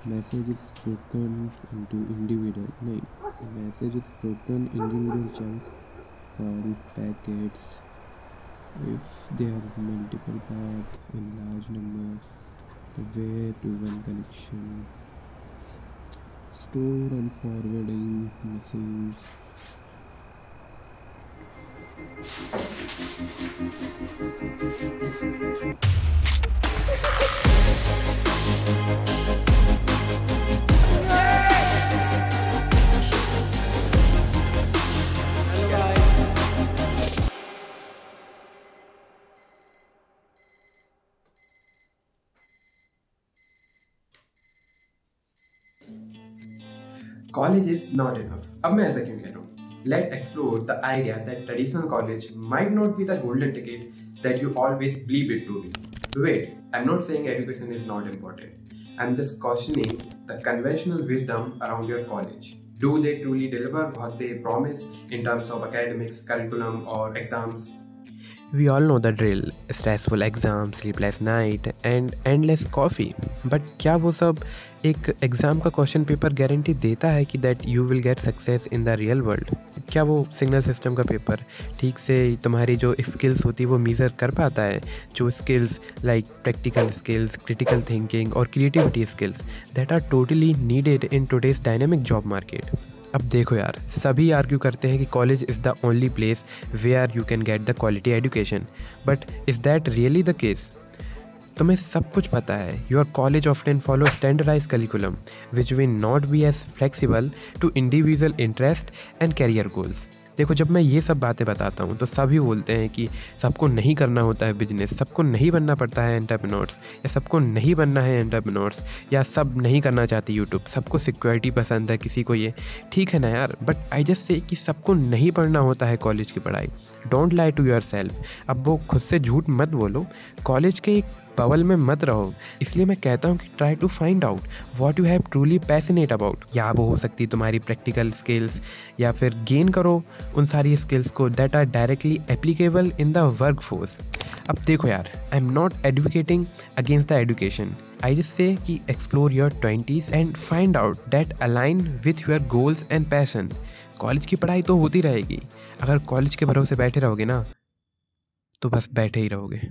Message is broken into individual नहीं message is broken individual chunks called packets if there is multiple path in large numbers the way to one connection store and forwarding missing. College is not enough. अब मैं ऐसा क्यों कह रहा हूँ? Let's explore the idea that traditional college might not be the golden ticket that you always believe it to be. Wait, I'm not saying education is not important. I'm just cautioning the conventional wisdom around your college. Do they truly deliver what they promise in terms of academics, curriculum, or exams? We all know the drill, stressful exams, sleepless night and endless coffee. But क्या वो सब एक exam का question paper guarantee देता है कि that you will get success in the real world? क्या वो सिग्नल सिस्टम का पेपर ठीक से तुम्हारी जो स्किल्स होती है वो मेज़र कर पाता है? जो skills like practical skills, critical thinking और creativity skills that are totally needed in today's dynamic job market. अब देखो यार, सभी आर्ग्यू करते हैं कि college is the only place where you can get the quality education, but is that really the case? तुम्हें सब कुछ पता है, your college often follow standardize curriculum which will not be as flexible to individual interest and career goals. देखो, जब मैं ये सब बातें बताता हूँ तो सभी बोलते हैं कि सबको नहीं करना होता है बिजनेस, सबको नहीं बनना पड़ता है एंटरप्रेन्योर्स, या सबको नहीं बनना है एंटरप्रेन्योर्स, या सब नहीं करना चाहती यूट्यूब, सबको सिक्योरिटी पसंद है, किसी को ये। ठीक है ना यार, बट आई जस्ट से कि सबको नहीं पढ़ना होता है कॉलेज की पढ़ाई। Don't lie to yourself. अब वो खुद से झूठ मत बोलो, कॉलेज के एक बबल में मत रहो। इसलिए मैं कहता हूँ कि try to find out what you have truly passionate about. या वो हो सकती है तुम्हारी प्रैक्टिकल स्किल्स, या फिर गेन करो उन सारी स्किल्स को that are directly applicable in the work force. अब देखो यार, I am not advocating against the education, I just say that explore your 20s and find out that align with your goals and passion. College की पढ़ाई तो होती रहेगी, अगर college के भरोसे बैठे रहोगे ना तो बस बैठे ही रहोगे।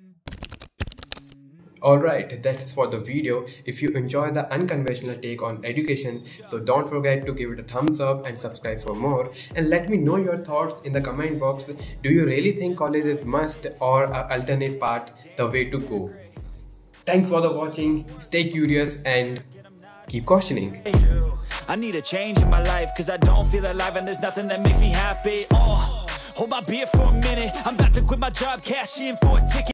Alright, that's for the video. If you enjoy the unconventional take on education, so don't forget to give it a thumbs up and subscribe for more. And let me know your thoughts in the comment box. Do you really think college is must or an alternate path the way to go? Thanks for the watching. Stay curious and keep questioning. I need a change in my life cause I don't feel alive and there's nothing that makes me happy. Hold my beer for a minute. I'm about to quit my job, cash in for a ticket.